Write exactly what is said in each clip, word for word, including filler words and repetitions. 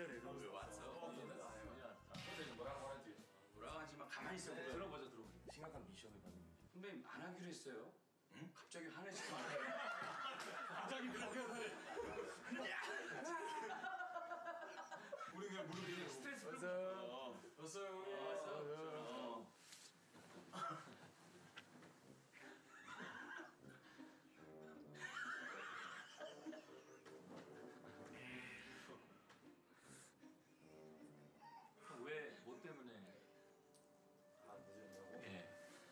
진짜 레전드 왔어. 선생님 뭐라고 하는지. 뭐라고 하지만 가만히 있어. 들어보자 들어보자. 심각한 미션을 받는 거지. 선배님 안 하기로 했어요. 응? 갑자기 화내지 말아요. 갑자기 그렇게 우리 그냥 무릎에 스트레스 풀고. 어서 어서 형님. 왔어. 왜? 뭐 때문에? 아 늦었냐고? 예.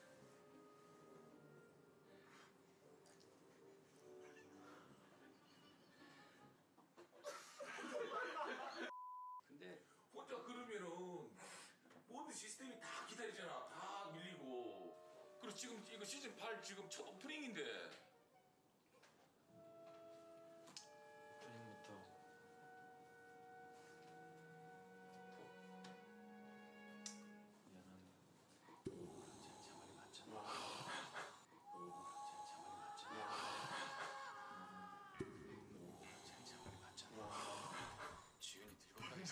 근데 혼자 그러면은 모든 시스템이 다 기다리잖아. 다 밀리고. 그리고 지금 이거 시즌 팔 지금 첫 오프닝인데. 오프닝부터 미안합니다. 제가 제 말이 맞잖아. 제가 제 말이 맞잖아. 제가 제 말이 맞잖아. 지훈이 들고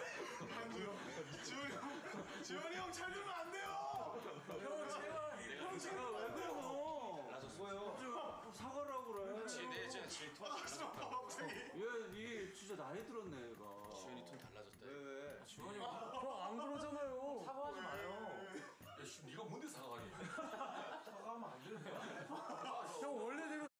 지훈이 형, 지훈이 형 잘 들으면 안 돼요. 형 제발. 형 제발 왜 그래요? 달라졌어. 사과를 하고 그래. 지내 제가 지훈이 톤 달라졌다. 얘, 얘 진짜 나이 들었네 얘가. 지훈이 톤 달라졌다. 왜? 지훈이 형안 그러잖아요. 사과하지 마요. 야, 씨, 네가 뭔데 사과하니? 사과하면 안 되는 거야.